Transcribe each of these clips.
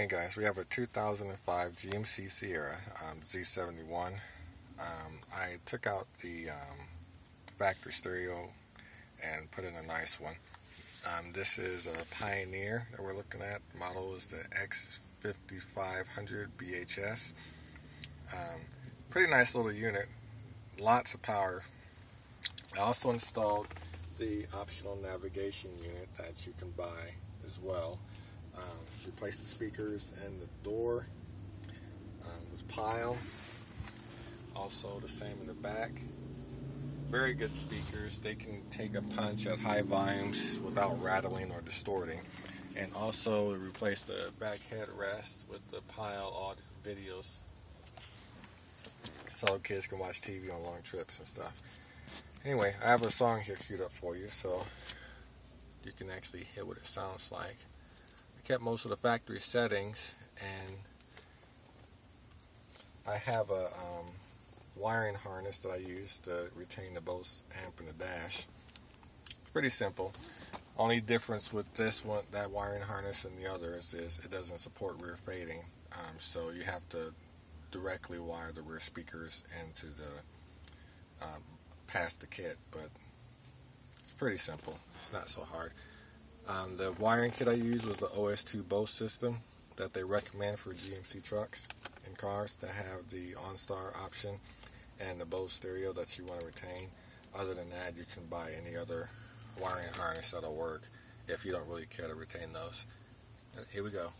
Hey guys, we have a 2005 GMC Sierra Z71. I took out the factory stereo and put in a nice one. This is a Pioneer that we're looking at. The model is the x5500 BHS. Pretty nice little unit, lots of power. I also installed the optional navigation unit that you can buy as well. Replace the speakers and the door with pile. Also the same in the back. Very good speakers. They can take a punch at high volumes without rattling or distorting. And also replace the back headrest with the pile audio videos, so kids can watch TV on long trips and stuff. Anyway, I have a song here queued up for you so you can actually hear what it sounds like. I kept most of the factory settings, and I have a wiring harness that I use to retain the Bose amp in the dash. It's pretty simple. Only difference with this one, that wiring harness, and the others is it doesn't support rear fading, so you have to directly wire the rear speakers into the past the kit, but it's pretty simple. It's not so hard. The wiring kit I used was the OS2 Bose system that they recommend for GMC trucks and cars to have the OnStar option and the Bose stereo that you want to retain. Other than that, you can buy any other wiring harness that'll work if you don't really care to retain those. Here we go.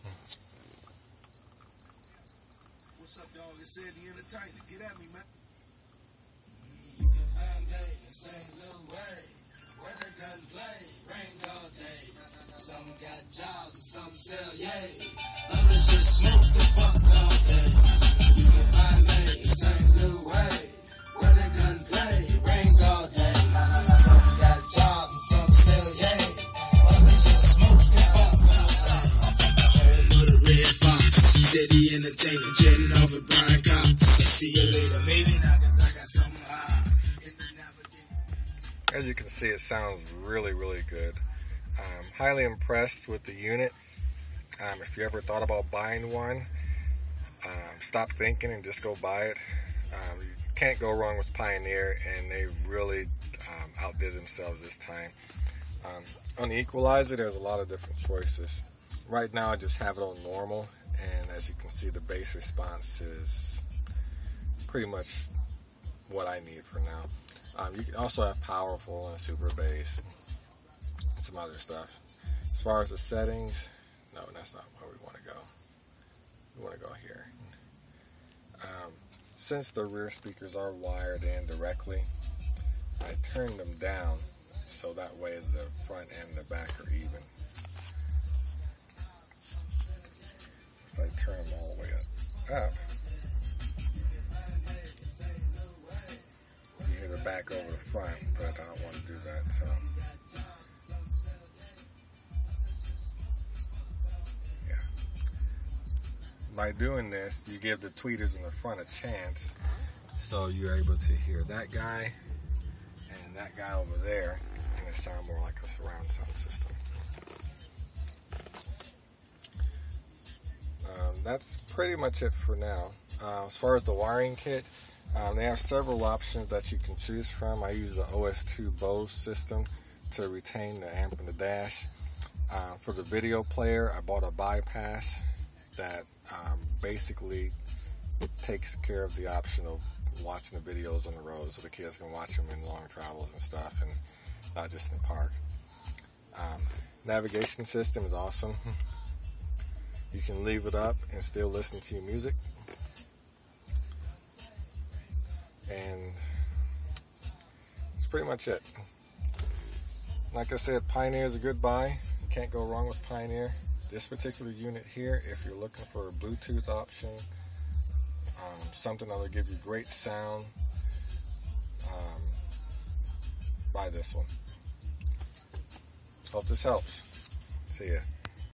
What's up, dog? It's the Entertainer. Get at me, man. You can find me in St. Louis, where they gun play, rain all day. Some got jobs and some sell yay. Others just smoke the fuck all day. You can find me in St. Louis, where they gun play, rain all day. Some got jobs and some sell yay. Others just smoke the fuck all day. Home of the Red Fox, said the Entertainer, jetting off at Brian Cox. See you later, maybe not, cause I got something high. As you can see, it sounds really good. Highly impressed with the unit. If you ever thought about buying one, stop thinking and just go buy it. You can't go wrong with Pioneer, and they really outdid themselves this time. On the equalizer, there's a lot of different choices. Right now I just have it on normal, and as you can see, the bass response is pretty much what I need for now. You can also have powerful and super bass and some other stuff. As far as the settings, no, that's not where we want to go. We want to go here. Since the rear speakers are wired in directly, I turn them down so that way the front and the back are even. So I turn them all the way up. You hear the back over the front, but I don't want to do that, so. Yeah. By doing this, you give the tweeters in the front a chance, so you're able to hear that guy and that guy over there, and it sounds more like a surround sound system. That's pretty much it for now. As far as the wiring kit, they have several options that you can choose from. I use the OS2 Bose system to retain the amp in the dash. For the video player, I bought a bypass that basically takes care of the option of watching the videos on the road, so the kids can watch them in long travels and stuff, and not just in the park. Navigation system is awesome. You can leave it up and still listen to your music. And that's pretty much it. Like I said, Pioneer is a good buy. You can't go wrong with Pioneer. This particular unit here, if you're looking for a Bluetooth option, something that will give you great sound, buy this one. Hope this helps. See ya.